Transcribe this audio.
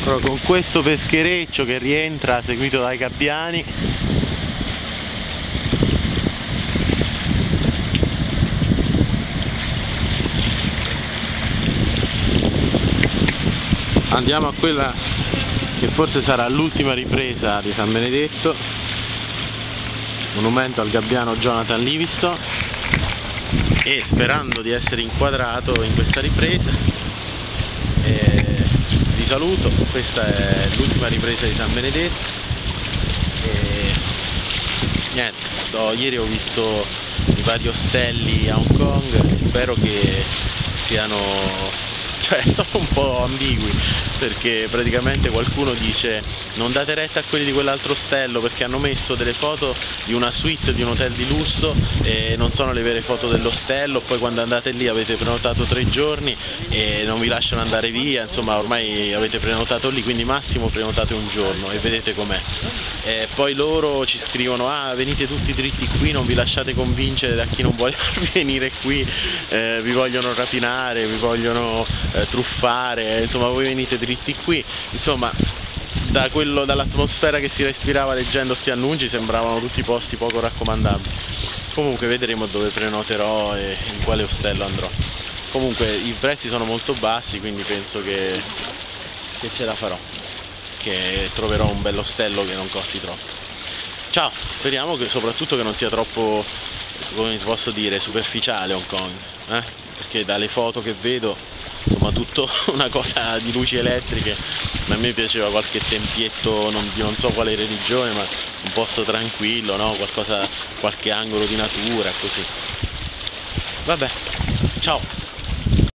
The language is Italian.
Allora, con questo peschereccio che rientra seguito dai gabbiani, andiamo a quella che forse sarà l'ultima ripresa di San Benedetto, monumento al gabbiano Jonathan Livingstone, e sperando di essere inquadrato in questa ripresa vi saluto. Questa è l'ultima ripresa di San Benedetto e niente, ieri ho visto i vari ostelli a Hong Kong e spero che siano, sono un po' ambigui, perché praticamente qualcuno dice non date retta a quelli di quell'altro ostello perché hanno messo delle foto di una suite di un hotel di lusso e non sono le vere foto dell'ostello, poi quando andate lì avete prenotato 3 giorni e non vi lasciano andare via, insomma ormai avete prenotato lì, quindi massimo prenotate un giorno e vedete com'è. E poi loro ci scrivono venite tutti dritti qui, non vi lasciate convincere da chi non vuole venire qui, vi vogliono rapinare, vi vogliono truffare, insomma voi venite dritti qui. Insomma, dall'atmosfera che si respirava leggendo sti annunci sembravano tutti posti poco raccomandabili. Comunque vedremo dove prenoterò e in quale ostello andrò. Comunque i prezzi sono molto bassi, quindi penso che ce la farò, che troverò un bello ostello che non costi troppo. Ciao, speriamo che soprattutto che non sia troppo, come posso dire, superficiale Hong Kong, perché dalle foto che vedo, insomma, tutto una cosa di luci elettriche, ma a me piaceva qualche tempietto di non so quale religione, ma un posto tranquillo, no? Qualche angolo di natura, così. Vabbè, ciao!